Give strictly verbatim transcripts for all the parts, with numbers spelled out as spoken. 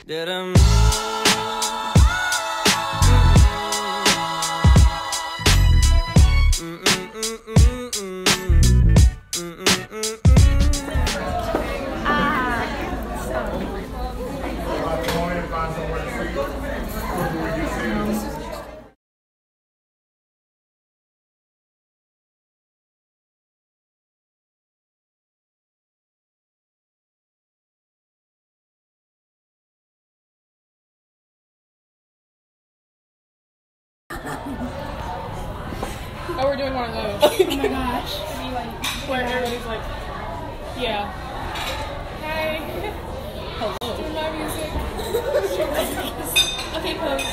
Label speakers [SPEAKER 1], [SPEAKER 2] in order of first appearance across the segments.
[SPEAKER 1] Did um.
[SPEAKER 2] Oh, we're doing one of those. Oh my gosh. Where everybody's like, yeah. Hi. Hello. Do my music. Okay, pose.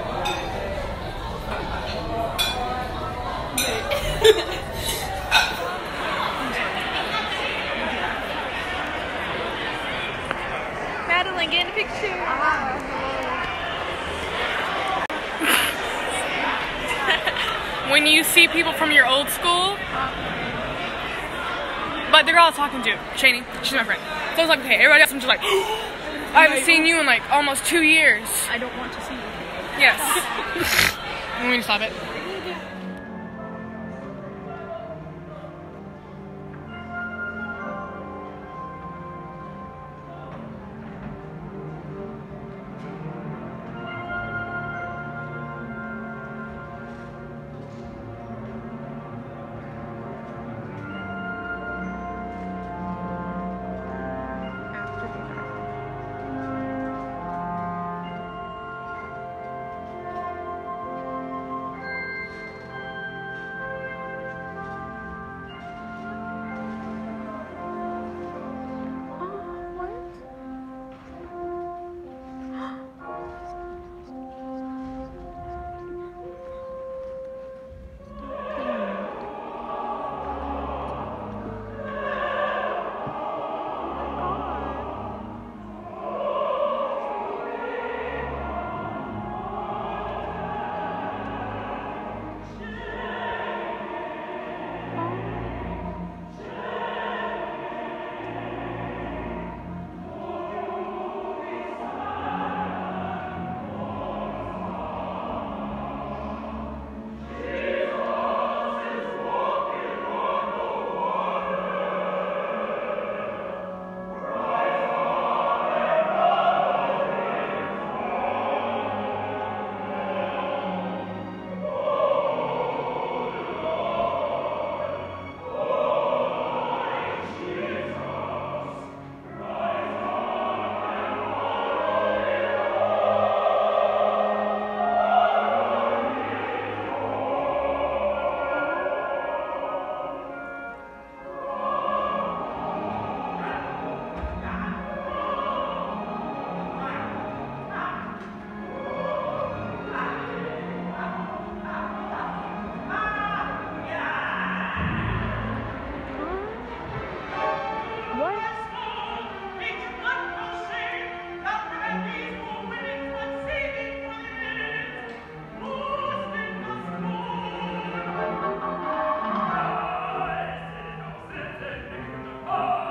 [SPEAKER 3] Madeline, get in a picture.
[SPEAKER 2] When you see people from your old school, but they're all talking to Shani, she's my friend. So it's like, okay, everybody else, I'm just like, I haven't seen you in like almost two years.
[SPEAKER 3] I don't want to see you.
[SPEAKER 2] Yes. I'm going to stop it.
[SPEAKER 4] Oh!